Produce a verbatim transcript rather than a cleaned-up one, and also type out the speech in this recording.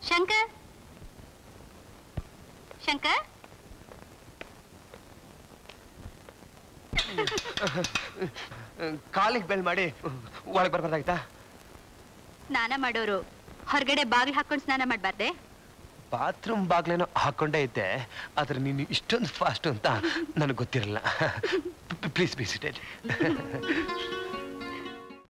ಶಂಕರ್ ಶಂಕರ್ ಕಾಲಿಗೆ ಬೆಲ್ ಮಾಡಿ ಒಳಗೆ ಬರ್ಬಾರ್ದಾಯ್ತಾ? ಸ್ನಾನ ಮಾಡೋರು ಹೊರಗಡೆ ಬಾಗಿಲು ಹಾಕೊಂಡು ಸ್ನಾನ ಮಾಡಬಾರ್ದೆ? ಬಾತ್ರೂಮ್ ಬಾಗ್ಲೇನೋ ಹಾಕೊಂಡೇ ಇದ್ದೆ, ಆದ್ರೆ ನೀನು ಇಷ್ಟೊಂದು ಫಾಸ್ಟ್ ಅಂತ ನನಗೆ ಗೊತ್ತಿರಲ್ಲ. Please be seated.